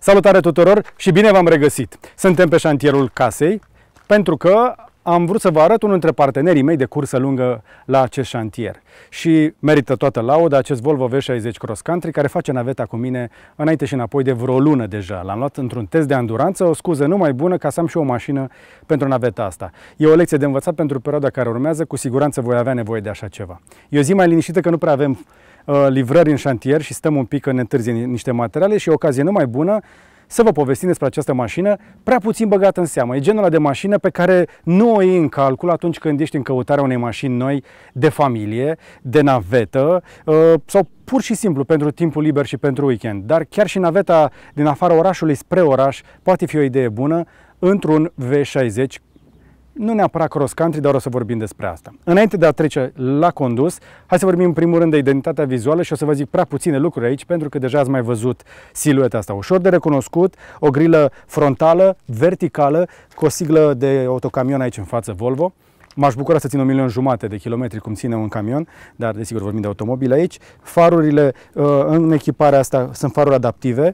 Salutare tuturor și bine v-am regăsit! Suntem pe șantierul casei pentru că am vrut să vă arăt unul dintre partenerii mei de cursă lungă la acest șantier. Și merită toată lauda acest Volvo V60 Cross Country care face naveta cu mine înainte și înapoi de vreo lună deja. L-am luat într-un test de anduranță, o scuză numai bună ca să am și o mașină pentru naveta asta. E o lecție de învățat pentru perioada care urmează, cu siguranță voi avea nevoie de așa ceva. E o zi mai liniștită că nu prea avem livrări în șantier și stăm un pic că ne întârzie niște materiale și e o ocazie numai bună să vă povestim despre această mașină prea puțin băgată în seamă. E genul ăla de mașină pe care nu o iei în calcul atunci când ești în căutarea unei mașini noi de familie, de navetă sau pur și simplu pentru timpul liber și pentru weekend. Dar chiar și naveta din afara orașului spre oraș poate fi o idee bună într-un V60. Nu neapărat cross country, dar o să vorbim despre asta. Înainte de a trece la condus, hai să vorbim în primul rând de identitatea vizuală și o să vă zic prea puține lucruri aici, pentru că deja ați mai văzut silueta asta. Ușor de recunoscut, o grilă frontală, verticală, cu o siglă de autocamion aici în față, Volvo. M-aș bucura să țin 1,5 milion de kilometri cum ține un camion, dar desigur vorbim de automobile aici. Farurile în echiparea asta sunt faruri adaptive.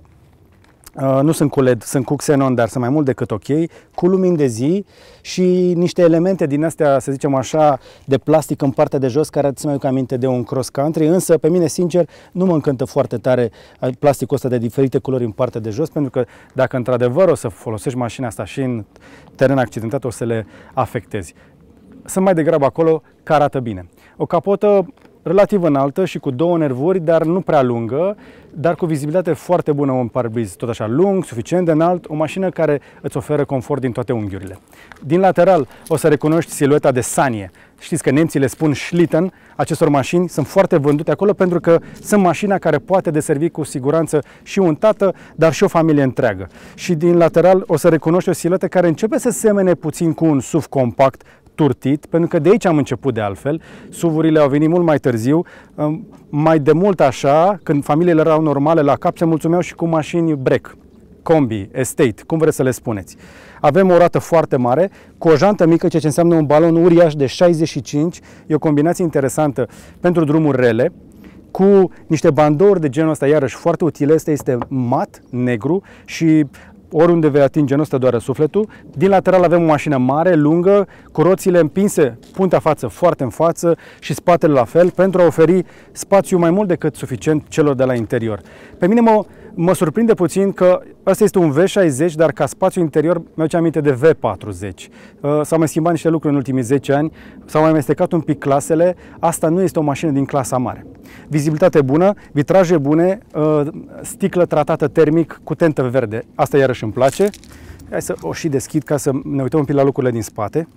Nu sunt cu LED, sunt cu xenon, dar sunt mai mult decât ok, cu lumini de zi și niște elemente din astea, să zicem așa, de plastic în partea de jos, care îți mai aduc aminte de un cross country, însă pe mine, sincer, nu mă încântă foarte tare plasticul ăsta de diferite culori în partea de jos, pentru că dacă într-adevăr o să folosești mașina asta și în teren accidentat, o să le afectezi. Sunt mai degrabă acolo că arată bine. O capotă relativ înaltă și cu două nervuri, dar nu prea lungă, dar cu vizibilitate foarte bună, un parbriz tot așa lung, suficient de înalt, o mașină care îți oferă confort din toate unghiurile. Din lateral o să recunoști silueta de sanie. Știți că nemții le spun Schlitten, acestor mașini sunt foarte vândute acolo pentru că sunt mașina care poate deservi cu siguranță și un tată, dar și o familie întreagă. Și din lateral o să recunoști o siluetă care începe să semene puțin cu un SUV compact, turtit, pentru că de aici am început de altfel. SUV-urile au venit mult mai târziu, mai de mult așa, când familiile erau normale la cap, se mulțumeau și cu mașini break, combi, estate, cum vreți să le spuneți. Avem o roată foarte mare, cu o jantă mică, ceea ce înseamnă un balon uriaș de 65, e o combinație interesantă pentru drumuri rele, cu niște bandouri de genul ăsta, iarăși foarte utile. Este mat, negru și oriunde vei atinge, nu stă doar sufletul. Din lateral avem o mașină mare, lungă, cu roțile împinse puntea față foarte în față și spatele la fel, pentru a oferi spațiu mai mult decât suficient celor de la interior. Pe mine mă surprinde puțin că ăsta este un V60, dar ca spațiu interior mi-aduce aminte de V40. S-au mai schimbat niște lucruri în ultimii 10 ani, s-au mai amestecat un pic clasele. Asta nu este o mașină din clasa mare. Vizibilitate bună, vitraje bune, sticlă tratată termic cu tentă verde. Asta iarăși îmi place. Hai să o și deschid ca să ne uităm un pic la lucrurile din spate.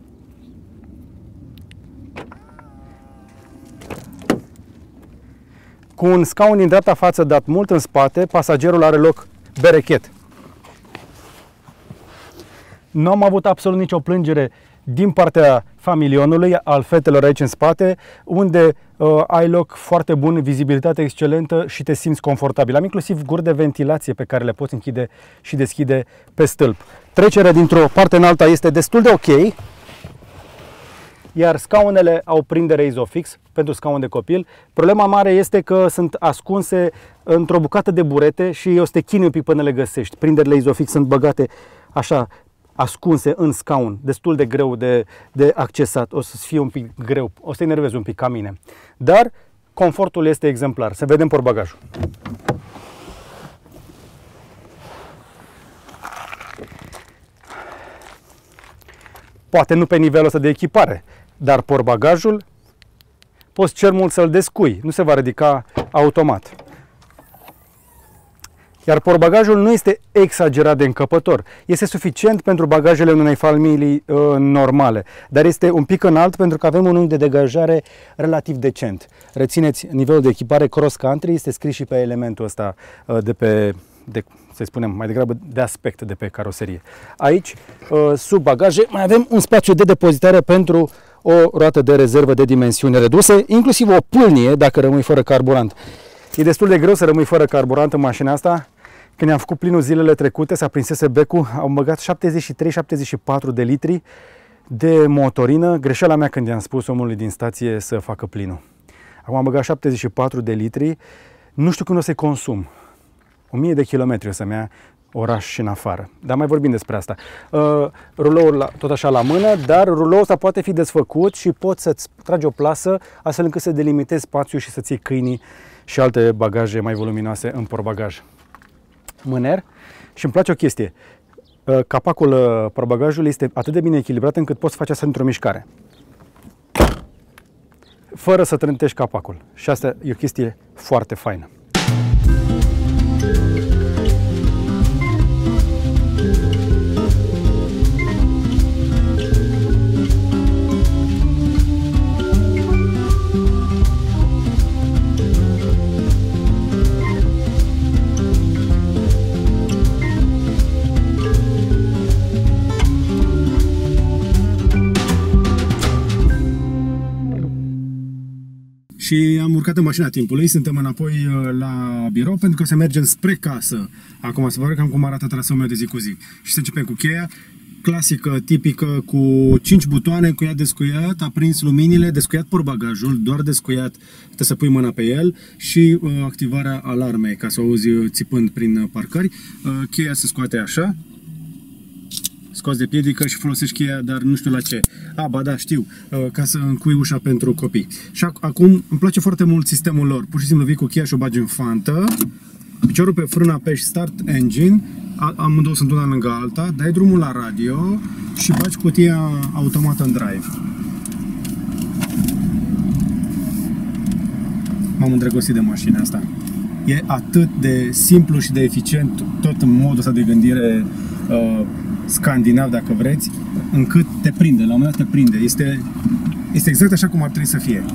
Cu un scaun din dreapta față dat mult în spate, pasagerul are loc berechet. Nu am avut absolut nicio plângere din partea familionului, al fetelor aici în spate, unde ai loc foarte bun, vizibilitate excelentă și te simți confortabil. Am inclusiv guri de ventilație pe care le poți închide și deschide pe stâlp. Trecerea dintr-o parte în alta este destul de ok, iar scaunele au prindere Isofix pentru scaun de copil. Problema mare este că sunt ascunse într-o bucată de burete și o să te chinui un pic până le găsești. Prinderile Isofix sunt băgate așa, ascunse în scaun, destul de greu de accesat. O să fie un pic greu, o să te enervezi un pic ca mine. Dar confortul este exemplar. Să vedem portbagajul. Poate nu pe nivelul ăsta de echipare, dar portbagajul poți cel mult să-l descui, nu se va ridica automat. Iar portbagajul nu este exagerat de încăpător. Este suficient pentru bagajele unei familii normale, dar este un pic înalt pentru că avem un unghi de degajare relativ decent. Rețineți, nivelul de echipare cross country este scris și pe elementul ăsta să spunem, mai degrabă de aspect de pe caroserie. Aici, sub bagaje, mai avem un spațiu de depozitare pentru o roată de rezervă de dimensiuni reduse, inclusiv o pâlnie dacă rămâi fără carburant. E destul de greu să rămâi fără carburant în mașina asta. Când am făcut plinul zilele trecute, s-a prinsese becul, am băgat 73-74 de litri de motorină. Greșeala mea când i-am spus omului din stație să facă plinul. Acum am băgat 74 de litri, nu știu când o să-i consum. 1000 de kilometri o să-mi ia oraș și în afară. Dar mai vorbim despre asta. Ruloul tot așa la mână, dar ruloul ăsta poate fi desfăcut și poți să-ți tragi o plasă astfel încât să delimitezi spațiul și să ții câinii și alte bagaje mai voluminoase în portbagaj. Mâner. Și îmi place o chestie. Capacul portbagajului este atât de bine echilibrat încât poți face asta într-o mișcare, fără să trântești capacul. Și asta e o chestie foarte faină. Și am urcat în mașina timpului, suntem înapoi la birou pentru că se mergem spre casă. Acum să vă arăt cam cum arată traseul meu de zi cu zi. Și să începem cu cheia, clasică, tipică, cu 5 butoane, cu ea descuiat, aprins luminile, descuiat portbagajul, doar descuiat, trebuie să pui mâna pe el și activarea alarmei, ca să o auzi țipând prin parcări. Cheia se scoate așa. Scoți de piedică și folosești cheia, dar nu știu la ce. Ba da, știu, ca să încui ușa pentru copii. Și acum îmi place foarte mult sistemul lor. Pur și simplu vii cu cheia și o bagi în fantă, piciorul pe frână, apeși Start Engine, amândouă sunt una lângă alta, dai drumul la radio și bagi cutia automată în drive. M-am îndrăgostit de mașina asta. E atât de simplu și de eficient, tot în modul ăsta de gândire scandinav, dacă vreți, încât te prinde, la un moment dat te prinde. Este exact așa cum ar trebui să fie.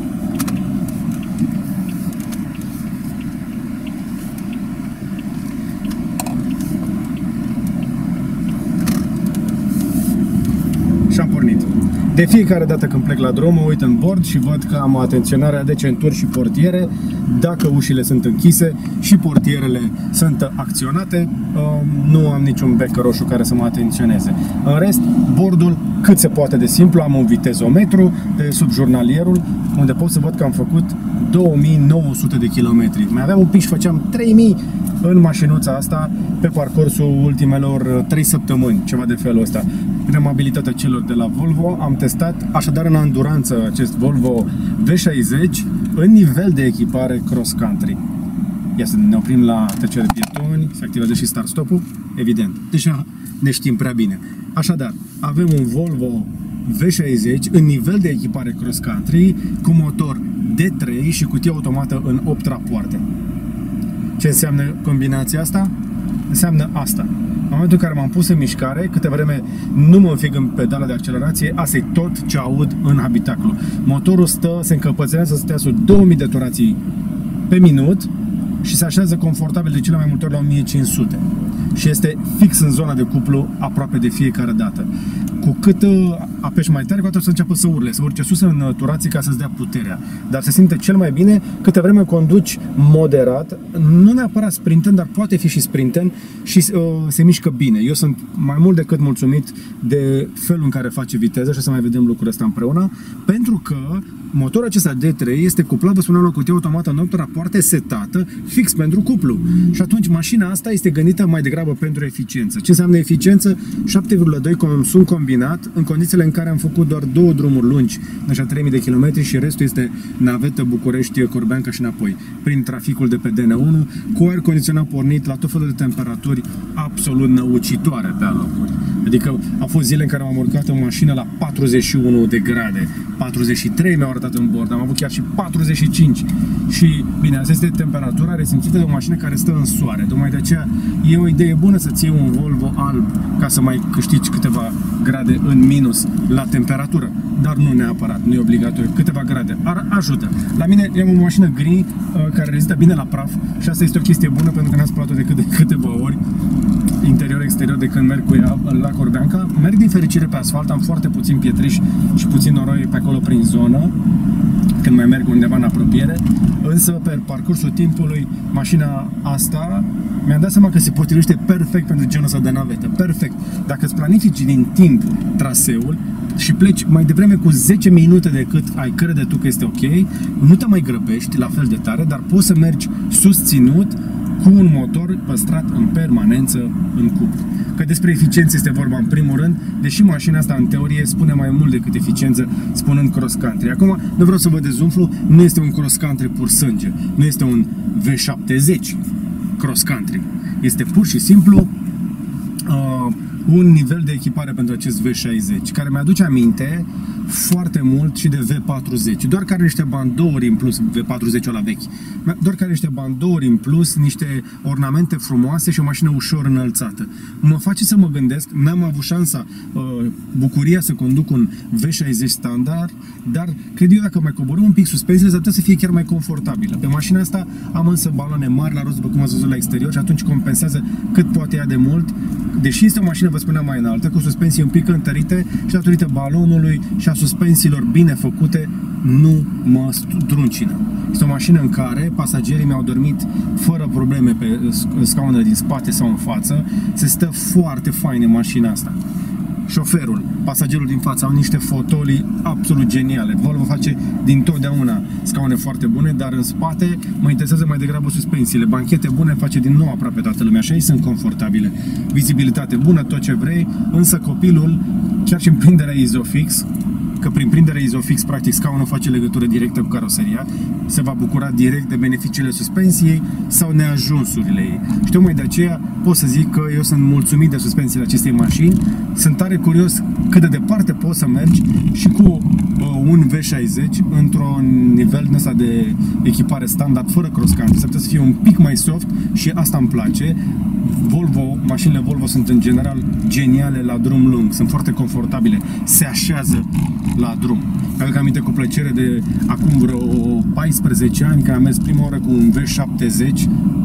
Și am pornit. De fiecare dată când plec la drum, mă uit în bord și văd că am atenționarea de centuri și portiere, dacă ușile sunt închise și portierele sunt acționate, nu am niciun bec roșu care să mă atenționeze. În rest, bordul cât se poate de simplu, am un vitezometru de sub jurnalierul, unde pot să văd că am făcut 2900 de kilometri. Mai aveam un pic și făceam 3000 în mașinuța asta pe parcursul ultimelor 3 săptămâni, ceva de felul ăsta. Prin amabilitatea celor de la Volvo am testat așadar în anduranță acest Volvo V60 în nivel de echipare cross-country. Ia să ne oprim la trecere de pietoni, se activează și start-stop-ul, evident. Deja ne știm prea bine. Așadar, avem un Volvo V60 în nivel de echipare cross-country cu motor D3 și cutie automată în 8 rapoarte. Ce înseamnă combinația asta? Înseamnă asta. În momentul în care m-am pus în mișcare, câte vreme nu mă înfig în pedala de accelerație, asta e tot ce aud în habitaclu. Motorul se încăpățânează să stea sub 2000 de turații pe minut și se așează confortabil de cele mai multe ori la 1500. Și este fix în zona de cuplu aproape de fiecare dată. Cu cât apeși mai tare, cu atât să înceapă să urle, să urce sus în turații ca să-ți dea puterea. Dar se simte cel mai bine câte vreme conduci moderat, nu neapărat sprintând, dar poate fi și sprintând și se mișcă bine. Eu sunt mai mult decât mulțumit de felul în care face viteză și o să mai vedem lucrul ăsta împreună, pentru că motorul acesta D3 este cuplat, vă spuneam, la cutie automată în 8 rapoarte setată fix pentru cuplu. Și atunci mașina asta este gândită mai degrabă pentru eficiență. Ce înseamnă eficiență? 7,2 consum combinat în condițiile în care am făcut doar 2 drumuri lungi, așa 3000 de km și restul este navetă București-Corbeanca și înapoi, prin traficul de pe DN1, cu aer condiționat pornit la tot felul de temperaturi absolut năucitoare pe alocuri. Adică au fost zile în care m-am urcat în mașină la 41 de grade, 43 mi-au arătat în bord, am avut chiar și 45. Și bine, asta este temperatura resimțită de o mașină care stă în soare. Tocmai de aceea e o idee bună să-ți iei un Volvo alb ca să mai câștigi câteva grade în minus la temperatură, dar nu neapărat, nu e obligatoriu. Câteva grade ajută. La mine am o mașină gri care rezistă bine la praf și asta este o chestie bună pentru că n-am spălat-o decât de câteva ori, interior-exterior, de când merg cu ea la Corbeanca. Merg din fericire pe asfalt, am foarte puțin pietriș și puțin noroi pe acolo prin zonă, când mai merg undeva în apropiere, însă pe parcursul timpului mașina asta mi-am dat seama că se potrivește perfect pentru genul ăsta de navetă, perfect. Dacă îți planifici din timp traseul și pleci mai devreme cu 10 minute decât ai crede tu că este ok, nu te mai grăbești la fel de tare, dar poți să mergi susținut cu un motor păstrat în permanență în cuplu. Că despre eficiență este vorba în primul rând, deși mașina asta în teorie spune mai mult decât eficiență, spunând cross country. Acum, nu vreau să vă dezumflu, nu este un cross country pur sânge, nu este un V70 cross country. Este pur și simplu un nivel de echipare pentru acest V60, care mi-aduce aminte foarte mult și de V40, doar că are niște bandouri în plus, V40-ul la vechi, doar că are niște bandouri în plus, niște ornamente frumoase și o mașină ușor înălțată. Mă face să mă gândesc, n-am avut șansa, bucuria să conduc un V60 standard, dar cred eu dacă mai coborâm un pic suspensiile, s-ar putea să fie chiar mai confortabilă. Pe mașina asta am însă baloane mari la rost, după cum ați văzut la exterior, și atunci compensează cât poate ea de mult, deși este o mașină, vă spuneam, mai înaltă, cu suspensii un pic întărite și datorită balonului și a suspensiilor bine făcute, nu mă druncină. Este o mașină în care pasagerii mi-au dormit fără probleme pe scaunele din spate sau în față. Se stă foarte fain în mașina asta. Șoferul, pasagerul din față au niște fotolii absolut geniale. Volvo face dintotdeauna scaune foarte bune, dar în spate mă interesează mai degrabă suspensiile. Banchete bune face din nou aproape toată lumea și ei sunt confortabile. Vizibilitate bună, tot ce vrei, însă copilul, chiar și în prinderea Isofix, că prin prinderea Isofix, practic, scaunul face legătură directă cu caroseria, se va bucura direct de beneficiile suspensiei sau neajunsurile ei. Și tocmai de aceea pot să zic că eu sunt mulțumit de suspensiile acestei mașini. Sunt tare curios cât de departe poți să mergi și cu un V60 într-un nivel ăsta de echipare standard, fără cross country. S-ar putea să fie un pic mai soft și asta îmi place. Volvo, mașinile Volvo sunt în general geniale la drum lung, sunt foarte confortabile, se așează la drum. Mi-aduc aminte cu plăcere de acum vreo 14 ani, când am mers prima oară cu un V70,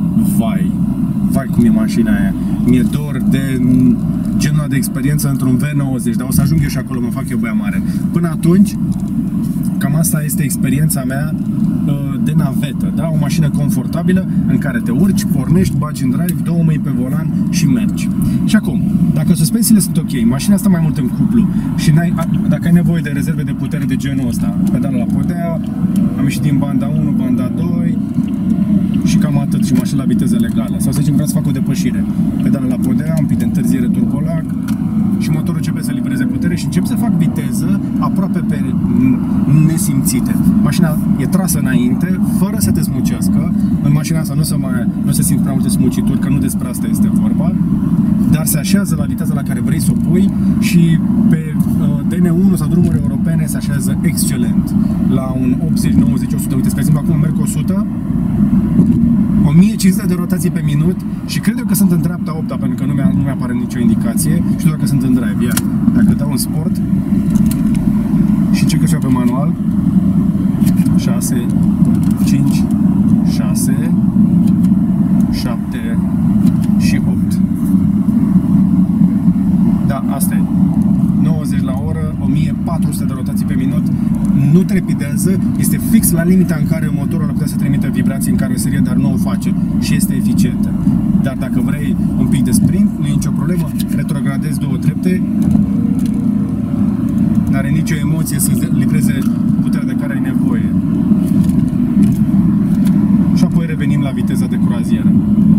vai cum e mașina aia. Mi-e dor de genul de experiență într-un V90, dar o să ajung eu și acolo, mă fac eu băia mare. Până atunci, cam asta este experiența mea de navetă, da? O mașină confortabilă în care te urci, pornești, bagi în drive, două mâini pe volan și mergi. Și acum, dacă suspensiile sunt ok, mașina asta mai mult în cuplu și dacă ai nevoie de rezerve de putere de genul ăsta, pedală la podea, am ieșit din banda 1, banda 2 și cam atât, și mașina la viteză legală. Sau să zicem, vreau să fac o depășire, pedală la podea, un pic de întârziere turbolag și motorul începe să livreze putere și încep să fac viteză aproape pe nesimțite. Mașina e trasă înainte, fără să te smucească. În mașina asta nu se simt prea multe smucituri, că nu despre asta este vorba, dar se așează la viteza la care vrei să o pui și pe DN1 sau drumuri europene se așează excelent. La un 80, 90, 100, uite, spre exemplu, acum merg 100, 1500 de rotații pe minut și cred eu că sunt în dreapta 8-a, pentru că nu mi-apare nicio indicație și doar că sunt în drive. Ia, dacă dau în sport și încerc așa pe manual, 6, 5, 6, 7 și 8. Da, asta e. 90 la oră, 1400 de rotații pe minut, nu trepidează, este fix la limita în care motorul ar putea să trimită vibrații în caroserie, dar nu o face și este eficientă. Dar dacă vrei un pic de sprint, nu e nicio problemă, retrogradezi două trepte, n-are nicio emoție să livreze puterea de care ai nevoie. Și apoi revenim la viteza de croazieră.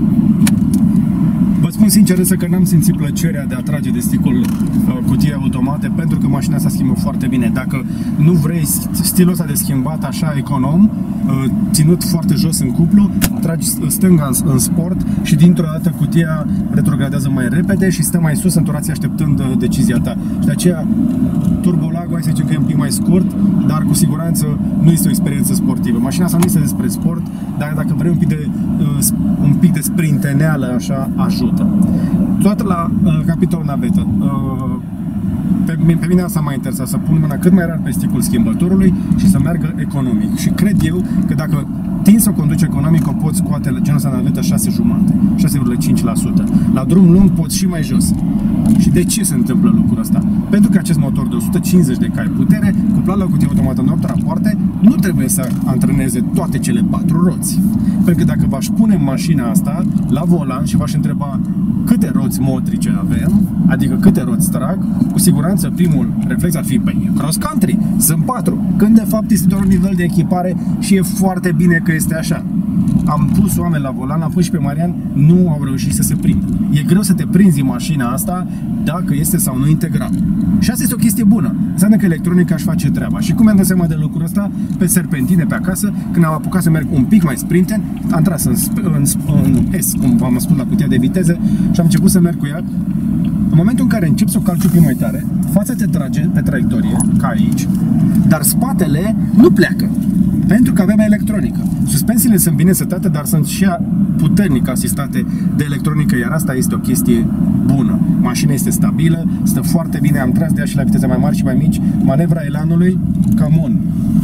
Vă spun sincer însă că n-am simțit plăcerea de a trage de sticul cutii automate, pentru că mașina asta schimbă foarte bine. Dacă nu vrei stilul ăsta de schimbat așa econom, ținut foarte jos în cuplu, tragi stânga în sport și dintr-o dată cutia retrogradează mai repede și stă mai sus în turație așteptând decizia ta. Și de aceea turbolagul, hai să zicem că e un pic mai scurt, dar cu siguranță nu este o experiență sportivă. Mașina asta nu este despre sport, dar dacă vrei un pic de sprinteneală, așa, ajută. Toată la capitolul navetă. Pe mine asta m-a interesat, să pun mâna cât mai rar pe sticul schimbătorului și să meargă economic. Și cred eu că dacă tin să o conduci economic, o poți scoate genul ăsta navetă 6,5%. La drum lung poți și mai jos. Și de ce se întâmplă lucrul ăsta? Pentru că acest motor de 150 de cai putere, cuplat la cutie automată în 8 rapoarte, nu trebuie să antreneze toate cele 4 roți. Pentru că dacă v-aș pune mașina asta la volan și v-aș întreba câte roți motrice avem, adică câte roți trag, cu siguranță primul reflex ar fi, păi, cross country, sunt 4, când de fapt este doar un nivel de echipare și e foarte bine că este așa. am pus oameni la volan, am pus și pe Marian, nu au reușit să se prindă. E greu să te prinzi în mașina asta dacă este sau nu integrat. Și asta este o chestie bună. Înseamnă că electronica își face treaba. Și cum mi-am dat seama de lucrul ăsta? Pe serpentine pe acasă, când am apucat să merg un pic mai sprinten, am tras în S, cum v-am spus, la cutia de viteze și am început să merg cu ea. În momentul în care încep să o calci un pic mai tare, fața te trage pe traiectorie, ca aici, dar spatele nu pleacă, pentru că avem electronică. Suspensiile sunt bine setate, dar sunt și puternic asistate de electronică, iar asta este o chestie bună. Mașina este stabilă, stă foarte bine, am tras de ea și la viteze mai mari și mai mici. Manevra elanului, come on!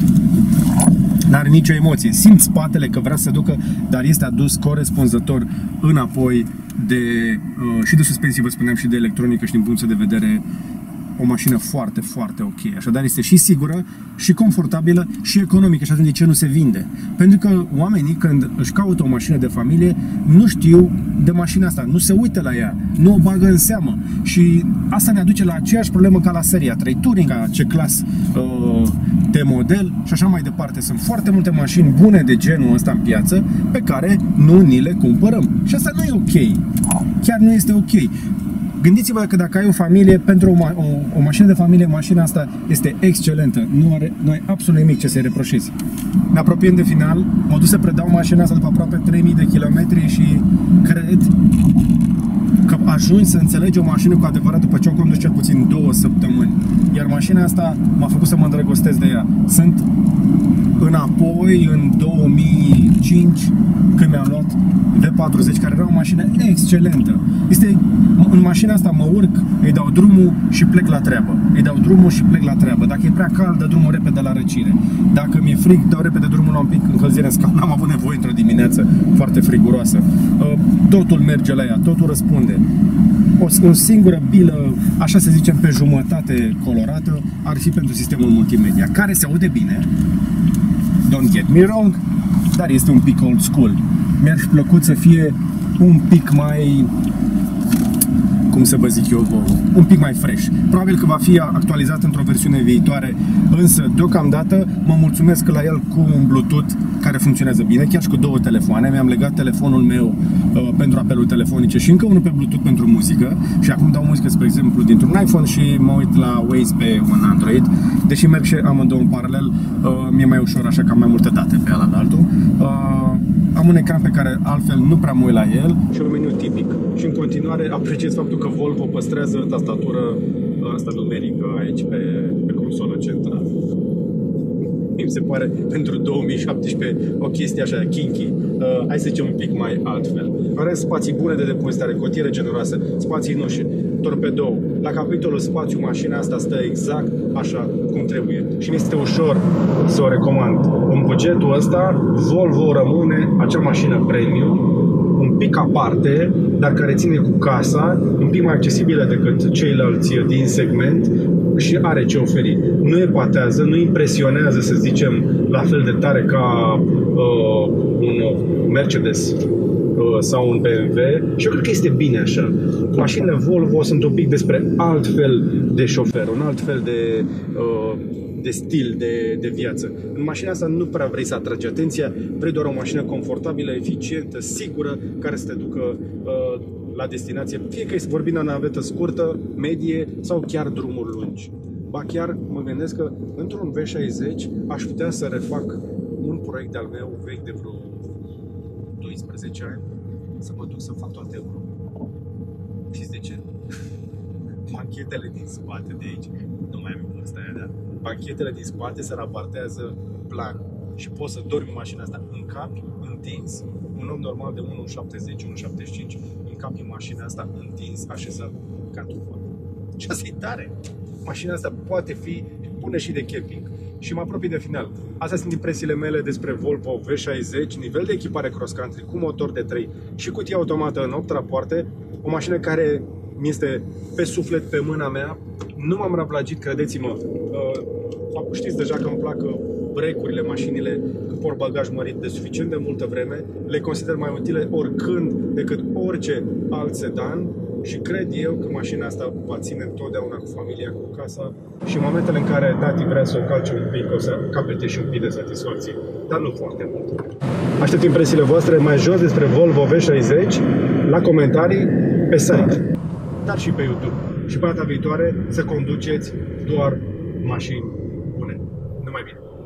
N-are nicio emoție. Simt spatele că vrea să se ducă, dar este adus corespunzător înapoi și de suspensii, vă spuneam, și de electronică și din punctul de vedere o mașină foarte, foarte ok. Așadar este și sigură, și confortabilă, și economică. Și atunci de ce nu se vinde? Pentru că oamenii, când își caută o mașină de familie, nu știu de mașina asta, nu se uită la ea, nu o bagă în seamă. Și asta ne aduce la aceeași problemă ca la seria 3 Touring, a C-Class T-model și așa mai departe. Sunt foarte multe mașini bune de genul ăsta în piață pe care nu ni le cumpărăm. Și asta nu e ok. Chiar nu este ok. Gândiți-vă că dacă ai o familie, pentru o mașină de familie, mașina asta este excelentă. Nu ai absolut nimic ce să-i reproșezi. Ne apropiem de final. M-am dus să predau mașina asta după aproape 3000 de kilometri și cred că ajungi să înțelegi o mașină cu adevărat după ce o condus cel puțin 2 săptămâni. Iar mașina asta m-a făcut să mă îndrăgostesc de ea. Sunt înapoi în 2005, când mi-am luat V40, care era o mașină excelentă. În mașina asta mă urc, îi dau drumul și plec la treabă. Dacă e prea cald, dă drumul repede la răcire. Dacă mi-e frig, dau repede drumul la un pic încălzire în scaun. N-am avut nevoie într-o dimineață foarte friguroasă. Totul merge la ea, totul răspunde. O singură bilă, așa să zicem, pe jumătate colorată, ar fi pentru sistemul multimedia, care se aude bine, don't get me wrong, dar este un pic old school. Mi-ar fi plăcut să fie un pic mai, cum să vă zic eu, un pic mai fresh. Probabil că va fi actualizat într-o versiune viitoare, însă deocamdată mă mulțumesc la el cu un Bluetooth care funcționează bine, chiar și cu 2 telefoane. Mi-am legat telefonul meu pentru apeluri telefonice și încă unul pe Bluetooth pentru muzică și acum dau muzică, spre exemplu, dintr-un iPhone și mă uit la Waze pe un Android. Deși merg și amândouă în paralel, mi-e mai ușor, așa că am mai multe date pe alaltul. Am un ecran pe care altfel nu prea mă uit la el și un meniu tipic. Și în continuare apreciez faptul că Volvo păstrează tastatură asta numerică aici pe consolă centrală. Mi se pare pentru 2017 o chestie așa kinky. Hai să zicem un pic mai altfel. Are spații bune de depozitare, cotiere generoasă, spații în ușă, torpedou. La capitolul spațiu, mașina asta stă exact așa cum trebuie. Și mi este ușor să o recomand. În bugetul ăsta, Volvo rămâne acea mașină premium, un pic aparte, dar care ține cu casa, un pic mai accesibilă decât ceilalți din segment și are ce oferi. Nu epatează, nu impresionează, să zicem, la fel de tare ca un Mercedes sau un BMW și eu cred că este bine așa. Mașinile Volvo sunt un pic despre alt fel de șofer, un alt fel de stil de viață. În mașina asta nu prea vrei să atragi atenția, vrei doar o mașină confortabilă, eficientă, sigură, care să te ducă la destinație, fie că vorbim de o navetă scurtă, medie sau chiar drumuri lungi. Ba chiar mă gândesc că într-un V60 aș putea să refac un proiect de-al meu vechi de vreo 12 ani, să mă duc să fac toate Europa. Știți de ce? Banchetele din spate de aici, nu mai am vârsta aia, dar banchetele din spate se raportează plan și poți să dormi în mașina asta în capi, întins. Un om normal de 1,70, 1,75 în capi în mașina asta întins, așezat ca trufă. Și asta e tare! Mașina asta poate fi bună și de camping. Și mă apropii de final. Astea sunt impresiile mele despre Volvo V60, nivel de echipare cross-country cu motor de 3 și cutie automată în 8 rapoarte, o mașină care mi este pe suflet, pe mâna mea. Nu m-am răplagit, credeți-mă. Știți deja că îmi plac break-urile, mașinile cu portbagaj mărit de suficient de multă vreme. Le consider mai utile oricând decât orice alt sedan. și cred eu că mașina asta va ține întotdeauna cu familia, cu casa și în momentele în care tati vrea să o calce un pic, o să capete și un pic de satisfacție, dar nu foarte mult. Aștept impresiile voastre mai jos despre Volvo V60 la comentarii pe site, dar și pe YouTube. Și pe data viitoare să conduceți doar mașini bune. Numai bine!